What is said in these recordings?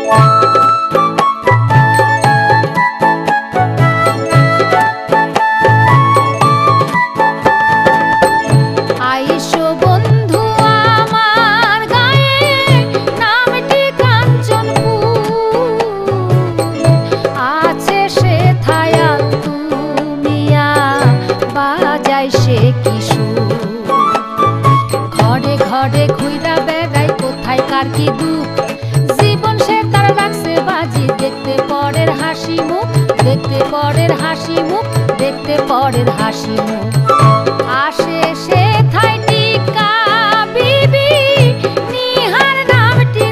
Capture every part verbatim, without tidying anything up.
জীবন সে তার রাখছে বাজি দেখতে পরের হাসি মুখ দেখতে পরের হাসি মুখ দেখতে পরের হাসি মুখ আসে সে থাই টিকা বিবি নিহার নামটি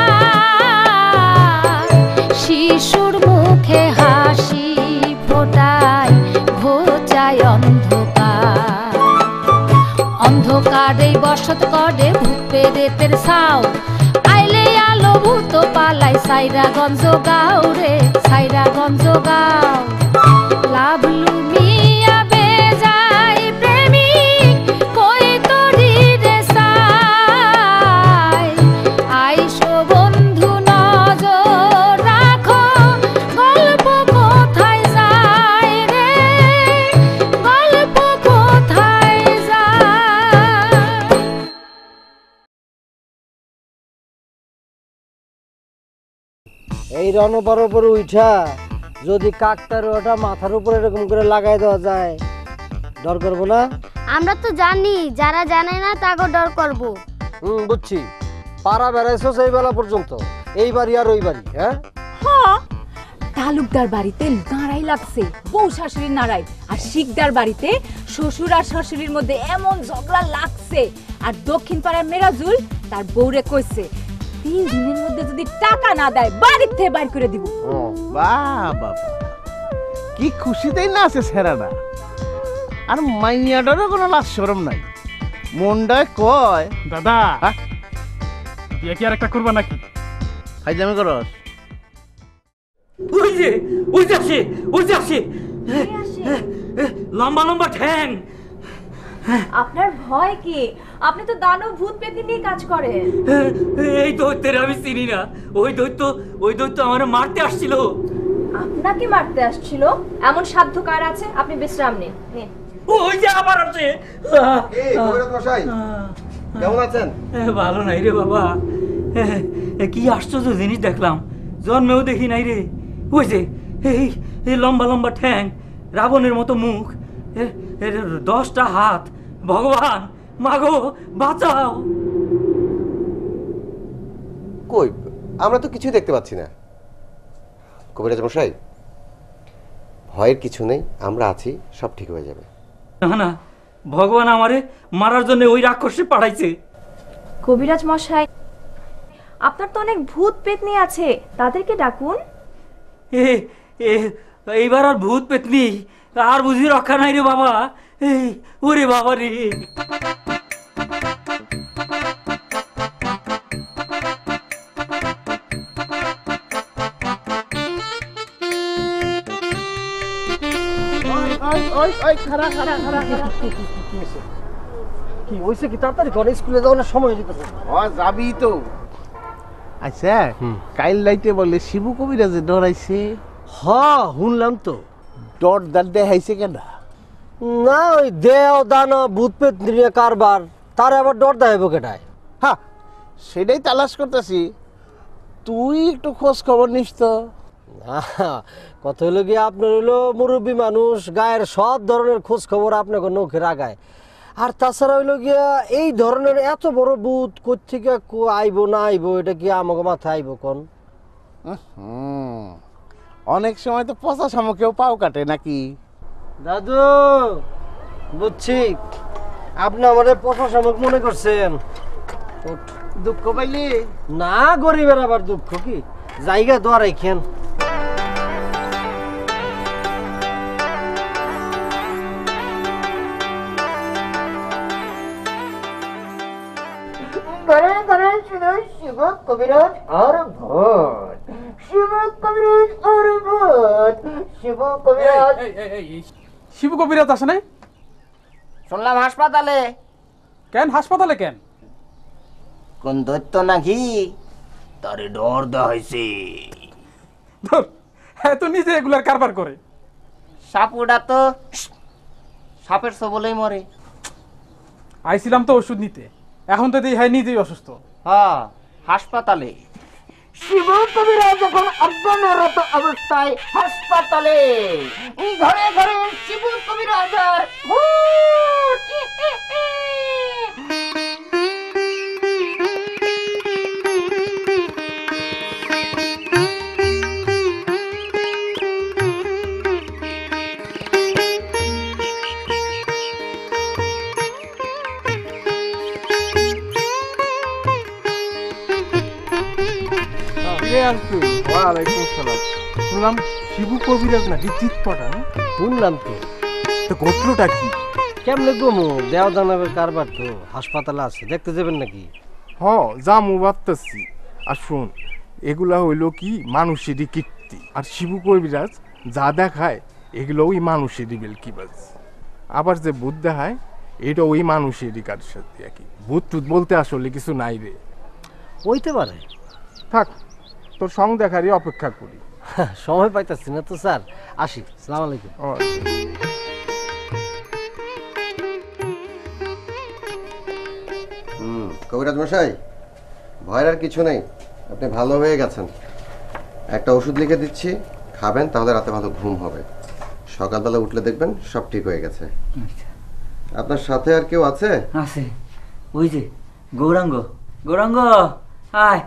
তার শিশুর মুখে হাসি ফোটায় ঘোচায় অন্ধকার অন্ধকারে বসত করে ভূত পেরেতের ছাও আইলে আলো ভূত পালাই সাইরা গঞ্জ গাও রে সাইরা গঞ্জ গাও লাভলু মিয়া বেজাই প্রেমিক কই তোরি রে সাই আইসো বন্ধু নজর রাখো গল্প কোথায় যায় রে গল্প কোথায় যায়। এই রণপার উপরে উঠা যদি কাকটার ওটা মাথার উপরে এরকম করে লাগাই দেওয়া যায় ডর করবো না? আমরা তো জানি যারা জানে না তাকে ডর করব। হুম বুঝছি। পাড়া বেড়াইছো সেই বেলা পর্যন্ত এই বাড়ি আর ওই বাড়ি। হ্যাঁ হ্যাঁ তালুকদার বাড়িতে নাড়াই লাগছে বউ শাশুড়ির নাড়াই, আর শিকদার বাড়িতে শ্বশুর আর শাশুড়ির মধ্যে এমন ঝগড়া লাগছে, আর দক্ষিণ পাড়ার মেরাজুল তার বউরে কইছে তিন দিনের মধ্যে যদি টাকা না দেয় বাড়ির থেকে বাইর করে দিব। বাহ বাবা কি খুশিতেই না আছে সেরাটা, আর মাইয়াটারও কোনো লাজ শরম নাই, মনটায় কয় দাদা বিয়ে কি আর একটা করবা নাকি? ফাইজলামি করস? ওই যে ওই যে আসে ওই যে আসে লম্বা লম্বা ঠ্যাং। আপনার ভয় কি? আপনি তো দানব ভূত পেতে নিয়ে কাজ করেন। এই দৈত্যের আমি চিনি না, ওই দৈত্য ওই দৈত্য আমার মারতে আসছিল। আপনাকে মারতে আসছিল? এমন সাধ্য কার আছে? আপনি বিশ্রাম নিন। ওই যে আবার আছে। এই কবিরাজ মশাই কেমন আছেন? ভালো নাই রে বাবা, কি আশ্চর্য জিনিস দেখলাম, জন্মেও দেখি নাই রে। ওই যে এই এই লম্বা লম্বা ঠ্যাং, রাবণের মতো মুখ, দশটা হাত, ভগবান মাগো বাঁচাও। কই আমরা তো কিছুই দেখতে পাচ্ছি না। কবিরাজ মশাই ভয়ের কিছু নেই, আমরা আছি, সব ঠিক হয়ে যাবে। না না, ভগবান আমারে মারার জন্য ওই রাক্ষসে পাঠাইছে। কবিরাজ মশাই আপনার তো অনেক ভূত পেতনি আছে, তাদেরকে ডাকুন। এ এইবার আর ভূত পেতনি আর বুঝি রক্ষা নাই রে বাবা। এই ওরে বাবা রে। কি হইছে কি? তাড়াতাড়ি ঘরে স্কুলে যাওয়ার সময় হয়ে যেতেছে। যাবি তো। আচ্ছা কাইল লাইতে বলে শিবু কবিরাজে ডরাইছে? হ্যাঁ শুনলাম তো। ডর দার দেখাইছে কেন? না ওই দেহ দানা ভূত পেত নিয়ে কারবার, তার আবার ডর দেখাইব কেটায়? হ্যাঁ সেটাই তালাশ করতেছি, তুই একটু খোঁজ খবর নিস তো। কথা হইলো গিয়ে আপনার হইলো মুরব্বী মানুষ, গায়ের সব ধরনের খোঁজ খবর আপনাকে নৌকে রাগায়। আর তাছাড়া হইলো গিয়া এই ধরনের এত বড় ভূত কোথেকে আইব না আইব এটা কি আমাকে মাথায় আইব কোন? অনেক সময় তো পচা শামুকেও পাও কাটে নাকি? দাদু বুঝছি, আপনি আমাদের পচা শামুক মনে করছেন। দুঃখ পাইলি? না, গরিবের আবার দুঃখ কি? জায়গা দোয়া রাখেন। ঘরে ঘরে শুধু শিব কবিরাজ আর ভূত, শিব কবিরাজ আর ভূত, শিব কবিরাজ। শিব কবিরাজ আসে নাই? শুনলাম হাসপাতালে। কেন হাসপাতালে কেন? কোন দৈত্য নাকি তারে ডর দেখাইছে। ধর হ্যাঁ তো নিজে এগুলার কারবার করে। সাপুটা তো সাপের সবলেই মরে। আইছিলাম তো ওষুধ নিতে, এখন তো দেখি হ্যাঁ নিজেই অসুস্থ। হ্যাঁ হাসপাতালে। শিব কবিরাজ যখন অজ্ঞানরত অবস্থায় হাসপাতালে, ঘরে ঘরে শিব কবিরাজার ভূত। ওয়ালাইকুম আসসালাম। শুনলাম শিবু কবিরাজ নাকি চিৎপটা। শুনলাম তো। তো গোত্রটা কি? কেমনে গমু দেওয়া দানবের কারবার তো, হাসপাতালে আছে, দেখতে যাবেন নাকি? হ জামু ভাবতেছি। আর শোন, এগুলা হইল কি মানুষেরই কীর্তি, আর শিবু কবিরাজ যা দেখায় এগুলো ওই মানুষেরই বেলকিবাজ। আবার যে ভূত দেখায় এটা ওই মানুষেরই কার সাথে একই। ভূত টুত বলতে আসলে কিছু নাই রে। হইতে পারে। থাক, তোর সং দেখারই অপেক্ষা করি। সময় পাইতাছি না তো স্যার, আসি। আসসালামু আলাইকুম। হুম কবিরাজ মশাই, ভয়ের আর কিছু নেই, আপনি ভালো হয়ে গেছেন। একটা ওষুধ লিখে দিচ্ছি, খাবেন, তাহলে রাতে ভালো ঘুম হবে। সকালবেলা উঠলে দেখবেন সব ঠিক হয়ে গেছে। আপনার সাথে আর কেউ আছে? আছে, ওই যে গৌরাঙ্গ। গৌরাঙ্গ আয়।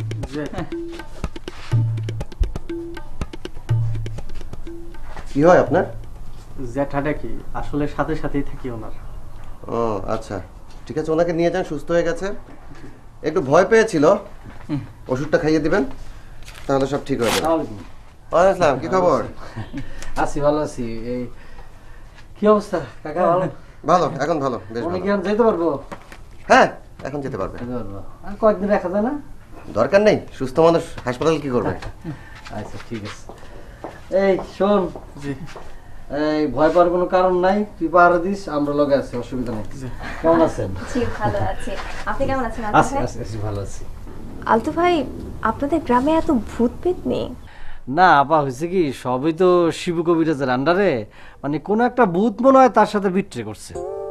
কি হয় আপনার? জ্যাঠাটা কি আসলে সাথে সাথেই থাকি ওনার। ও আচ্ছা, ঠিক আছে, ওনাকে নিয়ে যান, সুস্থ হয়ে গেছে। একটু ভয় পেয়েছিল, ওষুধটা খাইয়ে দিবেন, তাহলে সব ঠিক হয়ে যাবে। ওয়ালাইকুম আসসালাম, কি খবর? আছি, ভালো আছি। এই কি অবস্থা কাকা? ভালো? ভালো, এখন ভালো, বেশ ভালো। কি যেতে পারবো? হ্যাঁ, এখন যেতে পারবে। আর কয়েকদিন রাখা যায় না? দরকার নেই, সুস্থ মানুষ হাসপাতাল কি করবে? আচ্ছা ঠিক আছে। এই শোন, এই ভয় পাওয়ার কোনো কারণ নাই, তুই পাহারা দিস, আমরা লগে আছি, অসুবিধা নেই। কেমন আছেন? জি ভালো আছি, আপনি কেমন আছেন? আছি আছি আছি ভালো আছি। আলতু ভাই, আপনাদের গ্রামে এত ভূত পেত নেই? না আপা, হয়েছে কি, সবই তো শিবু কবিরাজের আন্ডারে, মানে কোন একটা ভূত মনে হয় তার সাথে বিট্রে করছে।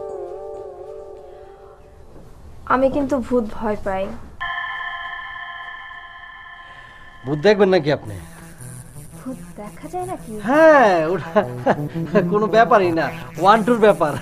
আমি কিন্তু ভূত ভয় পাই। ভূত দেখবেন নাকি আপনি? ভূত দেখা যায় নাকি? হ্যাঁ, ওটা কোনো ব্যাপারই না, ওয়ান টুর ব্যাপার।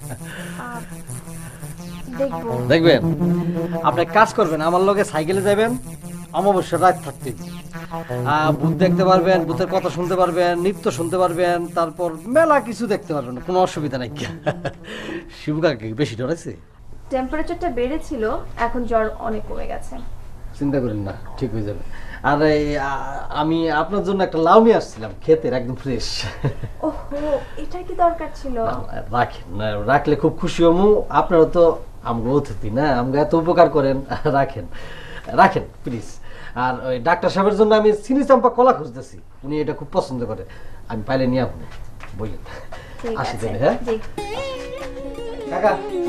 দেখবো। দেখবেন, আপনি কাজ করবেন, আমার লগে সাইকেলে যাবেন, অমাবস্যা রাত থাকতে ভূত দেখতে পারবেন, ভূতের কথা শুনতে পারবেন, নৃত্য শুনতে পারবেন, তারপর মেলা কিছু দেখতে পারবেন, কোনো অসুবিধা নাই। শিবু কাকে বেশি ডরাইছে? টেম্পারেচারটা বেড়েছিল, এখন জ্বর অনেক কমে গেছে। চিন্তা করেন না, ঠিক হয়ে যাবে। আর আমি আপনার জন্য একটা লাউ নিয়ে আসছিলাম, ক্ষেতের, একদম ফ্রেশ। ওহো, এটা কি দরকার ছিল? রাখেন, রাখলে খুব খুশি হমু। আপনারা তো আমগো অতিথি না, আমগো এত উপকার করেন, রাখেন রাখেন প্লিজ। আর ওই ডাক্তার সাহেবের জন্য আমি চিনি চাম্পা কলা খুঁজতেছি, উনি এটা খুব পছন্দ করে, আমি পাইলে নিয়ে আপনি বললেন। আসি দেবে। হ্যাঁ কাকা,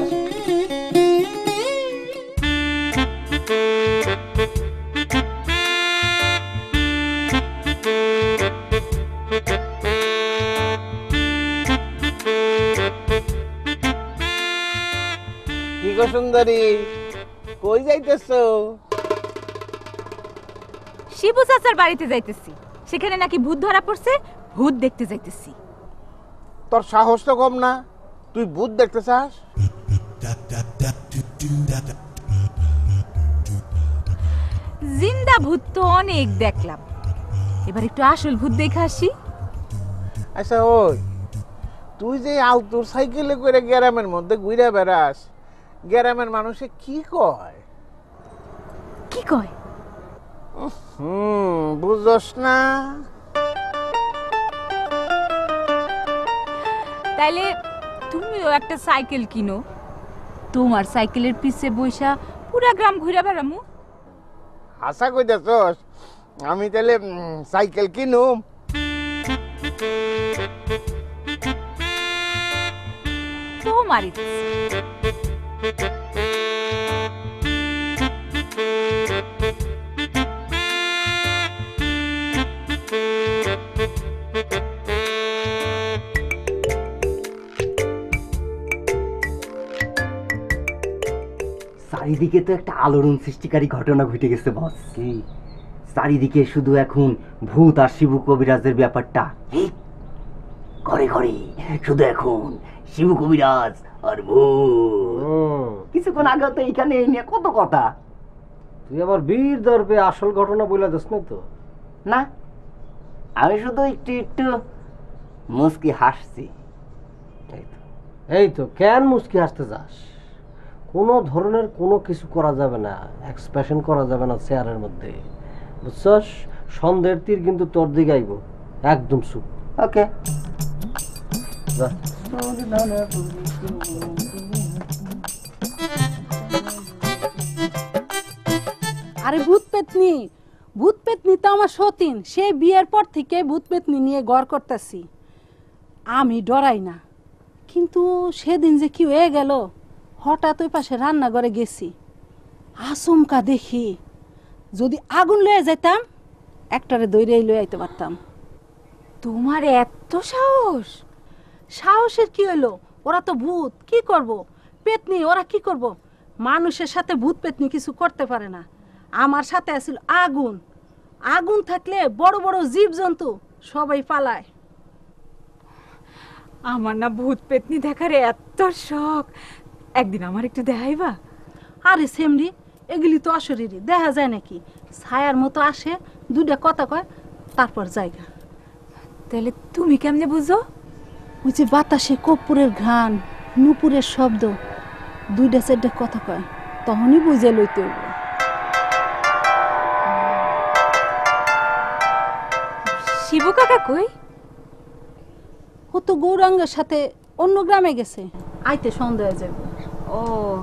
কি গো সুন্দরী, কই যাইতেছো? শিবু চাচার বাড়িতে যাইতেছি, সেখানে নাকি ভূত ধরা পড়ছে, ভূত দেখতে যাইতেছি। তোর সাহস তো কম না, তুই ভূত দেখতে চাস? জিন্দা ভূত তো অনেক দেখলাম, এবার একটু আসল ভূত দেখে আসি। আচ্ছা ওই, তুই যে আলতুর সাইকেলে করে গ্রামের মধ্যে ঘুরে বেড়াস, গ্রামের মানুষে কি কয়? কি কয়? হুম, বুঝছস না? তাইলে তুমিও একটা সাইকেল কিনো, তোমার সাইকেলের পিছে বইসা পুরা গ্রাম ঘুরে বেড়ামু। আশা কইতেছস আমি তাহলে সাইকেল কিনুম? তোমারই চারিদিকে তো একটা আলোড়ন সৃষ্টিকারী ঘটনা ঘটে গেছে বস। কি? চারিদিকে শুধু এখন ভূত আর শিবু কবিরাজের ব্যাপারটা ঘরে ঘরে শুধু এখন শিবু কবিরাজ আর ভূত। কিছুক্ষণ আগে তো এখানে এই নিয়ে কত কথা। তুই আবার বীর দর্পে আসল ঘটনা বলে দিস না তো? না, আমি শুধু একটু একটু মুস্কি হাসছি। এই তো কেন মুস্কি হাসতে যাস? কোনো ধরনের কোনো কিছু করা যাবে না, এক্সপ্রেশন করা যাবে না চেয়ারের মধ্যে, বুঝছস? সন্দেহের তীর কিন্তু তোর দিকে আইব, একদম চুপ। ওকে। আরে ভূত পেতনি, ভূত পেতনি তো আমার সতীন, সে বিয়ের পর থেকে ভূত পেতনি নিয়ে ঘর করতেছি। আমি ডরাই না, কিন্তু সেদিন যে কি হয়ে গেল, হঠাৎ ওই পাশে রান্নাঘরে গেছি, আচমকা দেখি যদি আগুন লয়ে যেতাম একটারে দৈরেই লয়ে আইতে পারতাম। তোমার এত সাহস? সাহসের কি হইলো? ওরা তো ভূত, কি করব? পেতনি, ওরা কি করব? মানুষের সাথে ভূত পেতনি কিছু করতে পারে না। আমার সাথে আছিল আগুন, আগুন থাকলে বড় বড় জীবজন্তু সবাই পালায়। আমার না ভূত পেতনি দেখার এত শখ, একদিন আমার একটু দেখাইবা? আরে সেমরি, এগুলি তো অশরীরী, দেখা যায় নাকি? ছায়ার মতো আসে, দুইটা কথা কয়, তারপর জায়গা। তাহলে তুমি কেমনে বুঝো? ওই যে বাতাসে কর্পূরের ঘ্রাণ, নুপুরের শব্দ, দুইটা চারটা কথা কয়, তখনই বুঝে লইতে হইব। শিবু কাকা কই? ও তো গৌরাঙ্গের সাথে অন্য গ্রামে গেছে, আইতে সন্ধ্যা হয়ে যাবে। ও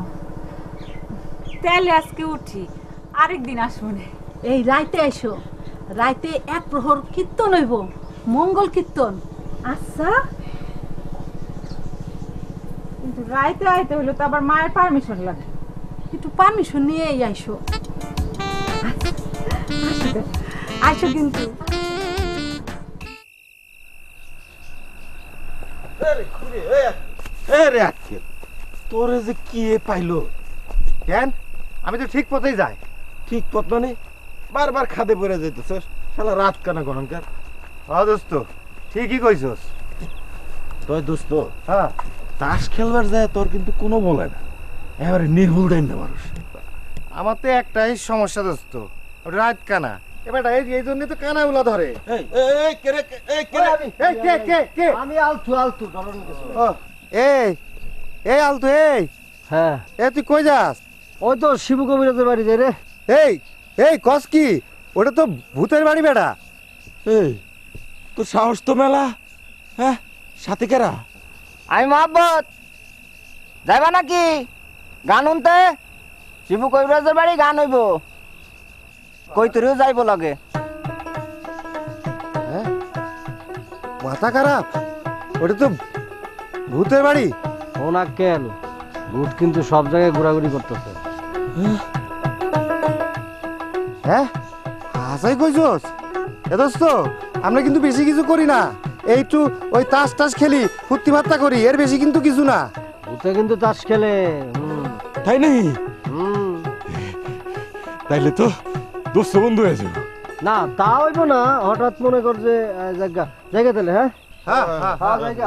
তাহলে আজকে উঠি, আরেকদিন আসবো না। এই রাইতে আইসো, রাইতে এক প্রহর কীর্তন হইব, মঙ্গল কীর্তন। আচ্ছা, কিন্তু রাইতে আইতে হইলো তো আবার মায়ের পারমিশন লাগে। একটু পারমিশন নিয়ে আইসো। আইসো কিন্তু। তোরে যে কি পাইলো কেন? আমি তো ঠিক পথেই যাই। ঠিক পথ মানে বারবার খাদে পড়ে যাইতেছস, শালা রাত কানা গণনকার। হ্যাঁ দোস্ত, ঠিকই কইছস। তুই দোস্ত, হ্যাঁ তাস খেলবার যায় তোর কিন্তু কোনো বলে না, এবারে নির্ভুল ডাইন না মানুষ। আমার তো একটাই সমস্যা দোস্ত, রাত কানা। এবার এই জন্য তো কানা উলা ধরে। আমি আলতু আলতু এই এই আলতু এই। হ্যাঁ, এ তুই কই যাস? ওই তো শিবু কবিরাজের বাড়ি যাই রে। এই এই কস কি? ওটা তো ভূতের বাড়ি বেটা। এই তোর সাহস তো মেলা। হ্যাঁ, সাথে কেরা? আমি মহাব্বত যাইবা নাকি গান শুনতে? শিবু কবিরাজের বাড়ি গান হইব, কই তোরেও যাইব লাগে। মাথা খারাপ, ওটা তো ভূতের বাড়ি। ওনা কেন, ভূত কিন্তু সব জায়গায় ঘোরাঘুরি করতেছে। হ্যাঁ হাসাই কইছস? এ দোস্ত, আমরা কিন্তু বেশি কিছু করি না, এইটু ওই তাস টাস খেলি, ফুর্তি ফাত্তা করি, এর বেশি কিন্তু কিছু না। ভূতে কিন্তু তাস খেলে। তাই নাই? তাইলে তো দোস্ত বন্ধু হয়ে যাবে। না তা হইব না, হঠাৎ মনে কর যে জায়গা জায়গা তাহলে। হ্যাঁ হ্যাঁ হ্যাঁ জায়গা।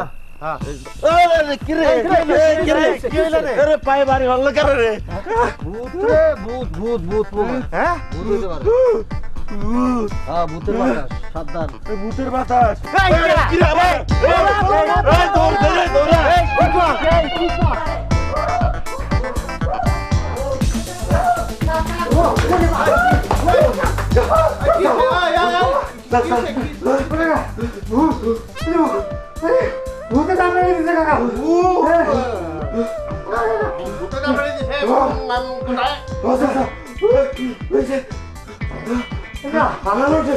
ভূতের বাতাস। ভূতে কামড়ে দিছে কাকা। ভূতে কামড়ে দিছে। ভালো রে,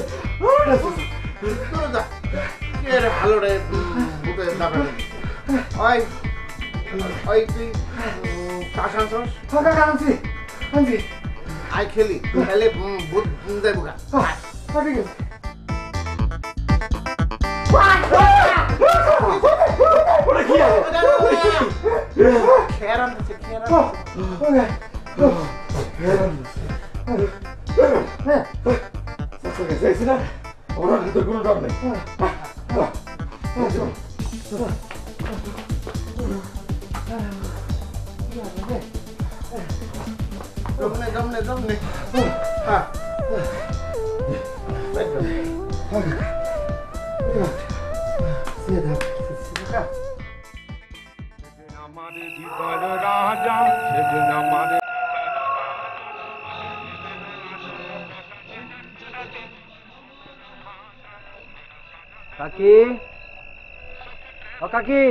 কে রে ভালো রে, ভূতে কামড়ে। ওই ওই তুই কাশান সস? কাকা কানছি কানছি। আই খেলি খেলে ভূত যাইব গা। ঠিক আছে। কোনো ডর নেই। জমনে জমনে জমনে হ্যাঁ রাজা সেদিন আমার কাকি ও কাকি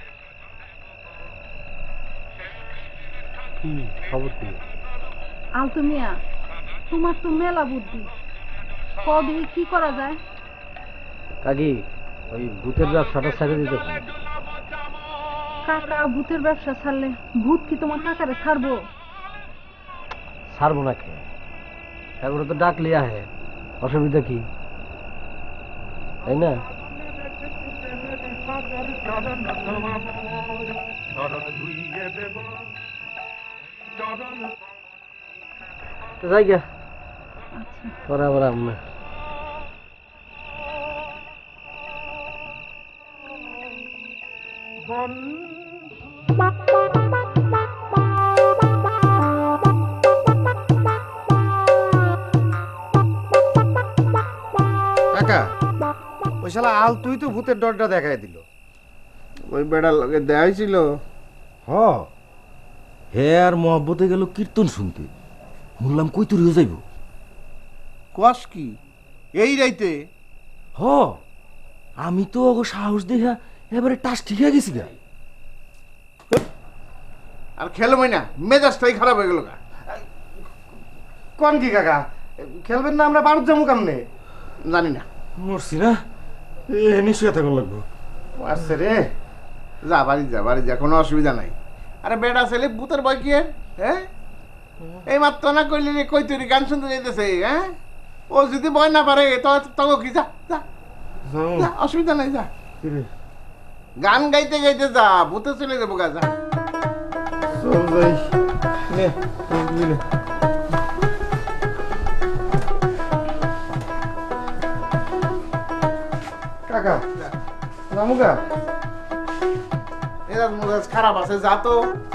কি খবর কি? আলতু মিয়া, তোমার তো মেলা বুদ্ধি, কবে কি করা যায়? কাকি ওই ভূতের ব্যবসাটা ছেড়ে দিতে পারে। কাকা ভূতের ব্যবসা ছাড়লে ভূত কি তোমার কাকারে ছাড়বো? ছাড়বো না কে, এগুলো তো ডাকলি আহে, অসুবিধা কি? তাই না? তো যাই গা, পরে আবার আমরা কাকা ওই শালা আলতুই তো ভূতের ডরটা দেখাই দিল। ওই বেড়ার লগে দেখাই ছিল। হ হে আর মহব্বতে গেল কীর্তন শুনতে, শুনলাম কই তুরিও যাইব। কস কি এই রাইতে? হ আমি তো ওগো সাহস দেখা এবারে টাস ঠিক হয়ে গেছি গা। আর খেলবই না, মেজাজটাই খারাপ হয়ে গেল। কোন কি কাকা খেলবেন না? আমরা বারুদ যাবো কেমনে? জানি না, মরছি না, এ নিশ্চয় থাকুন লাগবো। আসছে রে, যা বাড়ি যা বাড়ি যা, কোনো অসুবিধা নাই। আরে বেটা ছেলে ভূতের ভয় কি? হ্যাঁ এই মাত্র না কইলি রে কই তুই গান শুনতে যাইতেছে। হ্যাঁ ও যদি ভয় না পারে তখন কি, যা যা, অসুবিধা নাই, যা গান গাইতে গাইতে যা, ভূতে চলে যাবো গা, যা। কাকা রামুগা এরা মেজাজ খারাপ আছে, যা তো।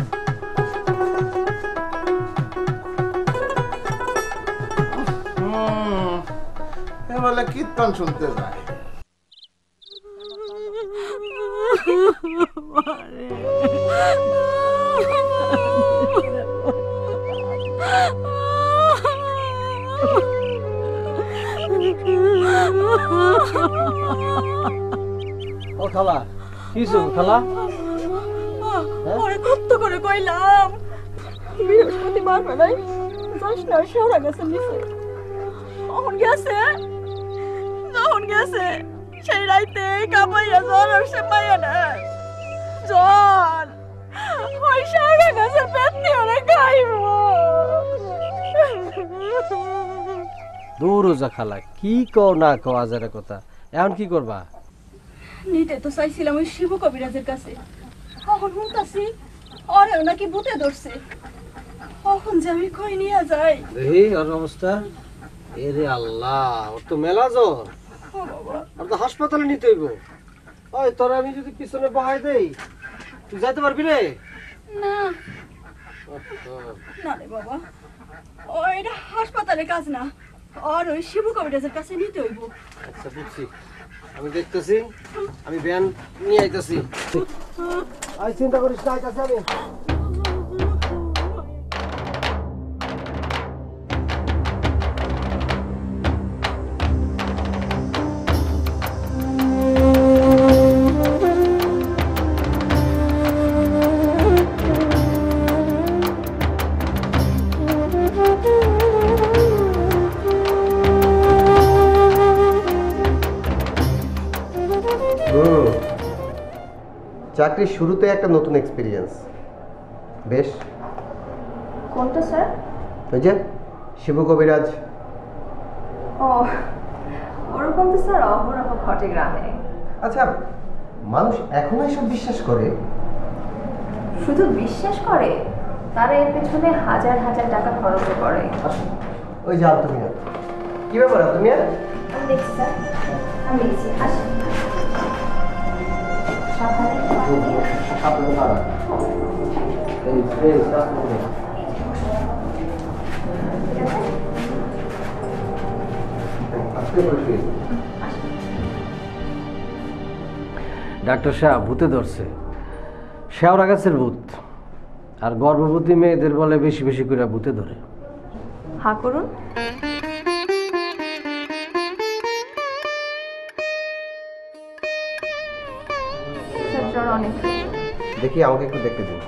হুম এ বলে কীর্তন শুনতে যায়। ও খালা কিছু খালা ওরে কত করে কইলাম বৃহস্পতিবার বেলায় যাস না, শেওড়া গাছের নিচে কখন গেছে যখন গেছে সেই রাইতে কাপাইয়া জ্বর আসছে পাইয়া না জ্বর ওই শেওড়া গাছের পেটনি ওরে খাইব। দূর যা খালা, কি কও না কও আজারের কথা, এখন কি করবা? নিতে তো চাইছিলাম ওই শিবু কবিরাজের কাছে, কখন শুনতাছি ওরেও নাকি ভূতে ধরছে, কখন যে আমি কই নিয়ে যাই। দেখি ওর অবস্থা, এরে আল্লাহ, ওর তো মেলা জ্বর, আর তো হাসপাতালে নিতে হইব। ওই তোর আমি যদি পিছনে বহাই দেই তুই যাইতে পারবি রে? না না রে বাবা, ওইটা হাসপাতালের কাজ না, আর ওই শিবু কবিরাজের কাছে নিতে হইব। আচ্ছা বুঝছি, আমি দেখতেছি, আমি ভ্যান নিয়ে আইতেছি। আই চিন্তা করিস না, আইতাছি আমি। চাকরির শুরুতে একটা নতুন এক্সপিরিয়েন্স। বেশ, কোনটা স্যার? ওই যে শিবু কবিরাজ। ও ওরকম তো স্যার অহরহ ঘটে গ্রামে। আচ্ছা, মানুষ এখনো এসব বিশ্বাস করে? শুধু বিশ্বাস করে, তারা এর পেছনে হাজার হাজার টাকা খরচ করে। ওই যাও তুমি, কি ব্যাপার তুমি? আমি দেখছি স্যার, আমি দেখছি। আসেন সাবধানে। ডাক্তার সাহেব ভূতে ধরছে, শেওড়া গাছের ভূত। আর গর্ভবতী মেয়েদের বলে বেশি বেশি করে ভূতে ধরে। হা করুন। জ্বর অনেক। দেখি আমাকে একটু দেখতে দিন।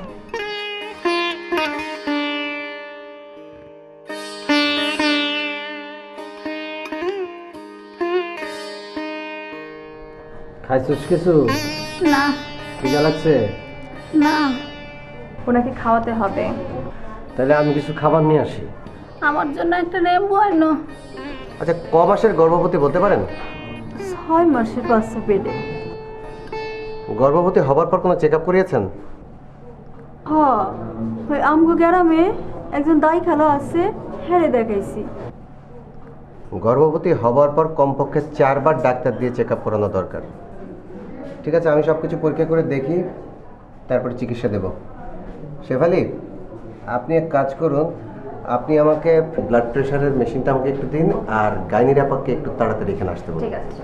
খাইছিস কিছু? না। খিদা লাগছে? না, ওনাকে খাওয়াতে হবে। তাহলে আমি কিছু খাবার নিয়ে আসি। আমার জন্য একটা লেবু আনো। আচ্ছা, ক মাসের গর্ভবতী বলতে পারেন? ছয় মাসের বাচ্চা পেটে। গর্ভবতী হবার পর কোনো চেক আপ করিয়েছেন? হ, ওই আমগো গ্রামে একজন দাই খালা আছে, হেরে দেখাইছি। গর্ভবতী হবার পর কমপক্ষে চারবার ডাক্তার দিয়ে চেক আপ করানো দরকার। ঠিক আছে, আমি সব কিছু পরীক্ষা করে দেখি, তারপরে চিকিৎসা দেব। শেফালি, আপনি এক কাজ করুন, আপনি আমাকে ব্লাড প্রেশারের মেশিনটা আমাকে একটু দিন, আর গাইনির আপাকে একটু তাড়াতাড়ি এখানে আসতে বলুন। ঠিক আছে।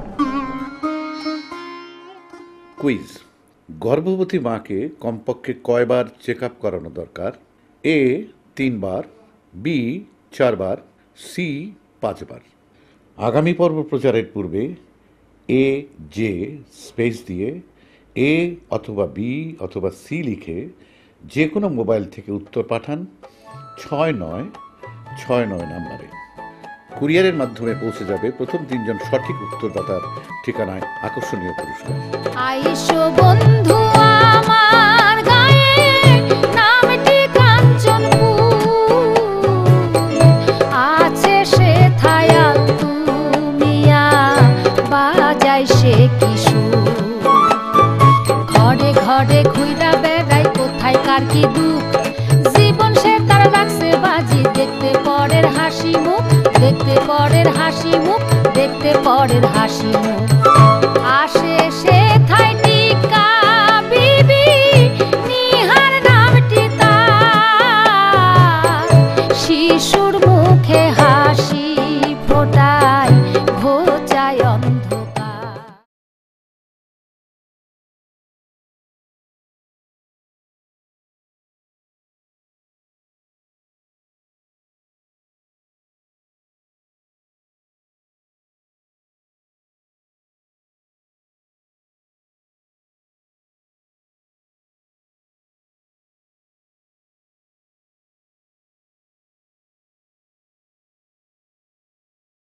কুইজ: গর্ভবতী মাকে কমপক্ষে কয়বার চেক আপ করানো দরকার? এ তিনবার, বি চারবার, সি পাঁচবার। আগামী পর্ব প্রচারের পূর্বে এ জে স্পেস দিয়ে এ অথবা বি অথবা সি লিখে যে কোনো মোবাইল থেকে উত্তর পাঠান ছয় নয় ছয় নয় নম্বরে। কুরিয়ারের মাধ্যমে পৌঁছে যাবে প্রথম তিনজন সঠিক উত্তরদাতার ঠিকানায় আকর্ষণীয় পুরস্কার। আইসো বন্ধু আমার গায়ে নামটি কাঞ্চনপুর, আছে সে থায়া তুমিয়া বাজাই সে কিশোর। ঘরে ঘরে ঘুইরা বেড়াই কোথায় কার কি দুঃখ, জীবন সে তার রাখছে বাজি। দেখতে পরের হাসি মুখ, দেখতে পরের হাসি মুখ, দেখতে পরের হাসি